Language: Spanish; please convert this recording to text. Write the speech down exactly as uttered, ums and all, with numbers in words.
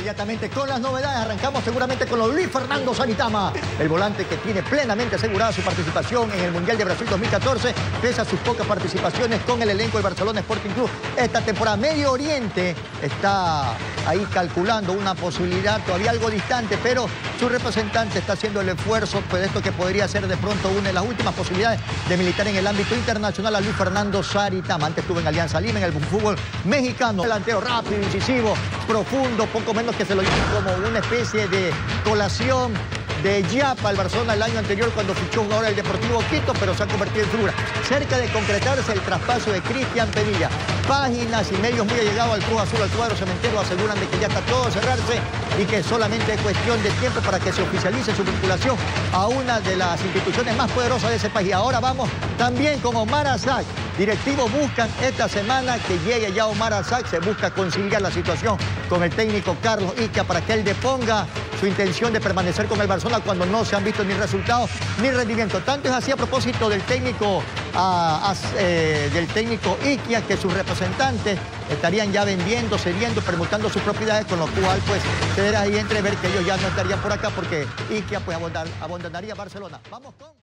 inmediatamente con las novedades. Arrancamos seguramente con los Luis Fernando Saritama, el volante que tiene plenamente asegurada su participación en el Mundial de Brasil dos mil catorce, pese a sus pocas participaciones con el elenco del Barcelona Sporting Club esta temporada. Medio Oriente está ahí calculando una posibilidad todavía algo distante, pero su representante está haciendo el esfuerzo, pues esto que podría ser de pronto una de las últimas posibilidades de militar en el ámbito internacional a Luis Fernando Saritama. Antes estuvo en Alianza Lima, en el fútbol mexicano. Delantero rápido, incisivo, profundo, poco menos que se lo llama como una especie de colación de Yapa al Barcelona el año anterior cuando fichó jugador del Deportivo Quito, pero se ha convertido en figura. Cerca de concretarse el traspaso de Cristian Penilla. Páginas y medios muy allegados al Cruz Azul, al cuadro cementero, aseguran de que ya está todo a cerrarse y que solamente es cuestión de tiempo para que se oficialice su vinculación a una de las instituciones más poderosas de ese país. Ahora vamos también con Omar Arzak. Directivos buscan esta semana que llegue ya Omar Arzak. Se busca conciliar la situación con el técnico Carlos Iquia para que él deponga su intención de permanecer con el Barcelona cuando no se han visto ni resultados ni rendimiento. Tanto es así a propósito del técnico, a, a, eh, del técnico Iquia, que sus representantes estarían ya vendiendo, cediendo, permutando sus propiedades, con lo cual pues se verá ahí entrever que ellos ya no estarían por acá porque Iquia pues abandonaría Barcelona. Vamos con...